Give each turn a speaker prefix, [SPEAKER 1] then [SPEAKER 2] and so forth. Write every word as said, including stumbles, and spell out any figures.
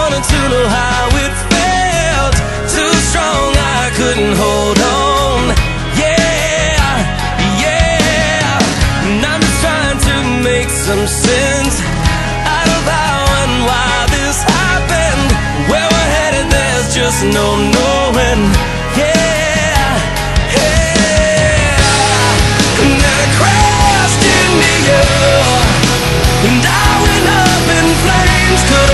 [SPEAKER 1] wanted to know how it felt. Too strong, I couldn't hold on. Yeah, yeah. And I'm just trying to make some sense out of how and why this happened. Where we're headed, there's just no knowing. Yeah, yeah. And then I crashed into you, and I went up in flames. Could